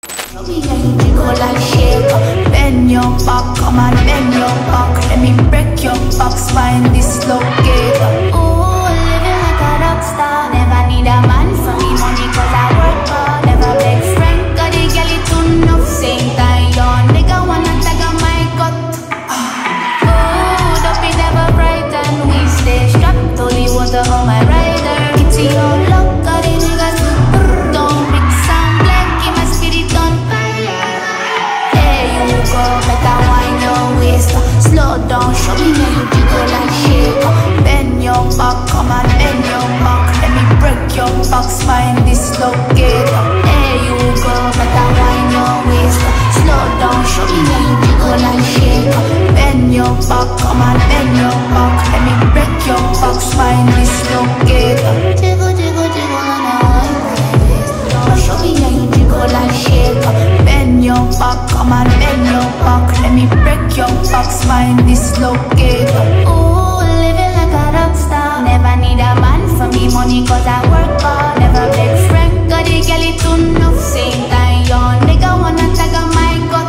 Show me how you jiggle and shake. Bend your back, come on, bend your back. Let me break your back spine, dislocate. Ooh, living like a rock star. Never need a man for me money, cause I work hard. Never beg friend, got the girl it too enough. Same time, your nigga wanna tag on my cut. Ooh, don't be never frightened. We stay strapped, holy water on my rider. It's your luck, got the niggas too. Don't mix and blend, keep my spirit on fire. Hey, you go, better wind your waist. Slow down, show me how you jiggle and shake. Bend your back, come on, bend your back. Let me break your back spine, dislocate. Hey, you go, better wind your waist. Slow down, show me how you jiggle and shake. Bend your back, come on, bend your back. Let me break your back spine, dislocate. Jiggle, jiggle, jiggle and I show me how you jiggle and shake. Bend your back, come on, bend your back. Let me break your back spine, dislocate. Ooh, living like a rock star. Never need a man for me money, cause I work hard. Never beg friend, got the girl it too enough. Same time, your nigga wanna tag on my gut.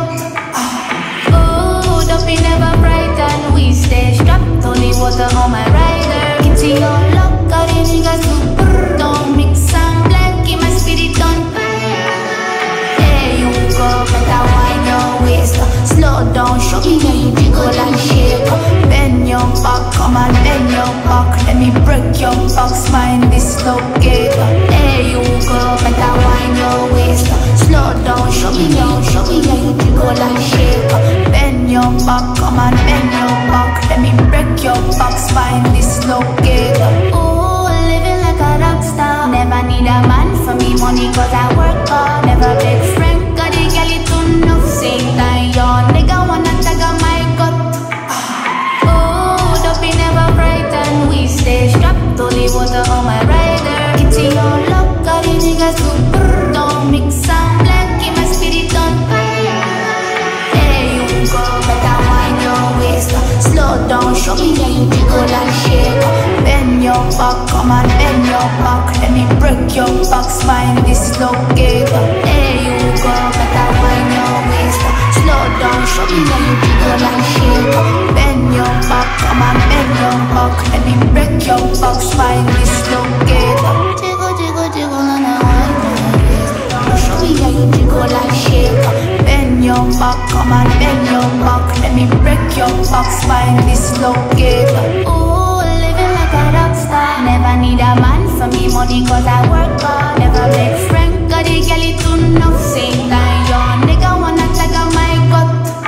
Ooh, don't be never frightened. We stay strapped, holy water on my rider. Get to your luck, got the niggas too. Don't mix and blend, keep my spirit on fire. Hey, you go, better wind your waist. Slow down, show me how you jiggle and shake. Bend your back, come on, bend your back. Let me break your back spine, dislocate. Hey, you go, better wind your waist. Slow down, show me how you jiggle and shake. Bend your back, come on, bend your back. Let me break your back spine, dislocate. Ooh, living like a rock star. Never need a man for me money, cause I work hard. Never beg friend, got the girl it too enough. Same time, your nigga wanna tag on my gut. Ooh, don't be never frightened. We stay strapped, holy water on my rider. Get to your luck, got the niggas too. Don't mix and blend, keep my spirit on fire. Hey, you go, better wind your waist. Slow down, show me how you jiggle and shake. Bend your back, come on, bend your back. Let me break your back spine, dislocate. Hey, you go, better wind your waist. Slow down, show me how you jiggle and shake. Bend your back, come on, bend your back. Let me break your back spine, dislocate. Jiggle, jiggle, jiggle and I show me how you jiggle and shake. Bend your back, come on, bend your back. Let me break your back spine, dislocate. Ooh, living like a rock star. Never need a man for me money, cause I work hard. Never beg friend, got the girl it too enough. Same time, your nigga wanna tag on my gut.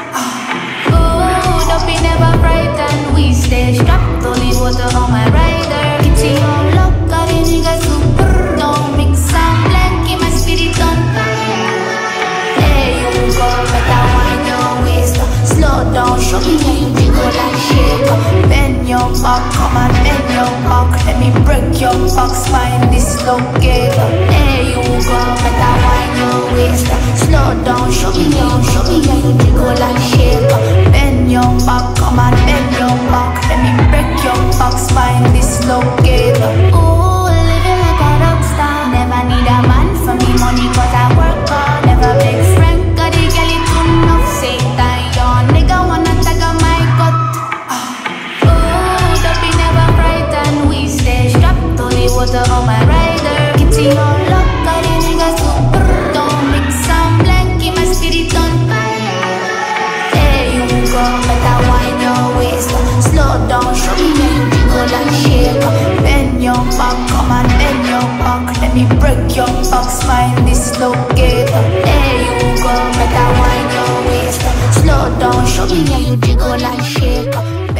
Ooh, don't be never frightened. We stay strapped, holy water on my rider. Get to your luck, got the niggas too. Don't mix and blend, keep my spirit on fire. Hey, you go, better wind your waist. Slow down, show me how you jiggle and shake. Bend your back, come on, bend your back. Let me break your back spine, dislocate. Hey, you go, better wind your waist. Slow down, show me how you jiggle and shake. Bend your back, come on, bend your back. Let me break your back spine, dislocate. Ooh, living like a rock star. Never need a man for me money, cause I work hard. Never beg friend, got the girl it too enough. Same time, your nigga wanna tag on my gut. Ooh, don't be never frightened. We stay strapped, holy water on my rider. Get to your luck, got the niggas too. Don't mix and blend, keep my spirit on fire. Hey, you go, better wind your waist. Slow down, show me how you jiggle and shake. Bend your back, come on, bend your back. Let me break your back spine, dislocate. Hey, you go, better wind your waist. Slow down, show me how you jiggle and shake.